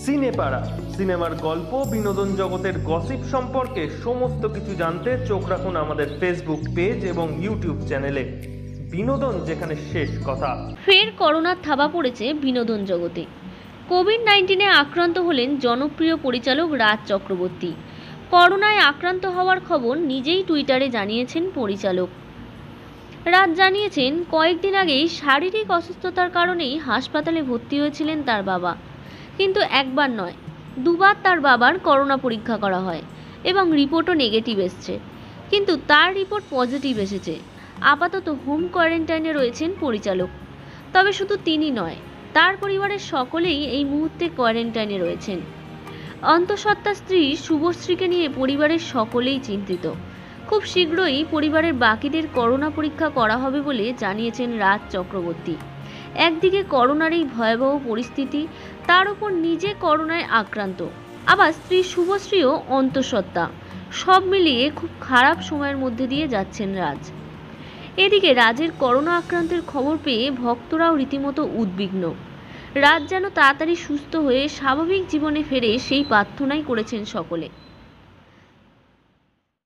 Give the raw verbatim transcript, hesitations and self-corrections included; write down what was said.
সিনেপাড়া, সিনেমার গল্প, বিনোদন জগতের গসিপ সম্পর্কে সমস্ত কিছু জানতে চোখ রাখুন আমাদের ফেসবুক পেজ এবং ইউটিউব চ্যানেলে। বিনোদন যেখানে শেষ কথা। ফের করোনার থাবা পড়েছে বিনোদন জগতে। কোভিড নাইন্টিনে আক্রান্ত হলেন জনপ্রিয় পরিচালক রাজ চক্রবর্তী। করোনায় আক্রান্ত হওয়ার খবর নিজেই টুইটারে জানিয়েছেন পরিচালক। রাজ জানিয়েছেন, কয়েকদিন আগেই শারীরিক অসুস্থতার কারণেই হাসপাতালে ভর্তি হয়েছিলেন তার বাবা। কিন্তু একবার নয়, দুবার তার বাবার করোনা পরীক্ষা করা হয় এবং রিপোর্টও নেগেটিভ এসছে। কিন্তু তার রিপোর্ট পজিটিভ এসেছে। আপাতত হোম কোয়ারেন্টাইনে রয়েছেন পরিচালক। তবে শুধু তিনি নয়, তার পরিবারের সকলেই এই মুহূর্তে কোয়ারেন্টাইনে রয়েছেন। অন্তঃসত্ত্বা স্ত্রী শুভশ্রীকে নিয়ে পরিবারের সকলেই চিন্তিত। খুব শীঘ্রই পরিবারের বাকিদের করোনা পরীক্ষা করা হবে বলে জানিয়েছেন রাজ চক্রবর্তী। একদিকে করোনার এই ভয়াবহ পরিস্থিতি, তার উপর নিজে করোনায় আক্রান্ত, আবার স্ত্রী শুভশ্রীও অন্তঃসত্ত্বা। সব মিলিয়ে খুব খারাপ সময়ের মধ্যে দিয়ে যাচ্ছেন রাজ। এদিকে রাজের করোনা আক্রান্তের খবর পেয়ে ভক্তরাও রীতিমতো উদ্বিগ্ন। রাজ যেন তাড়াতাড়ি সুস্থ হয়ে স্বাভাবিক জীবনে ফেরে সেই প্রার্থনাই করেছেন সকলে।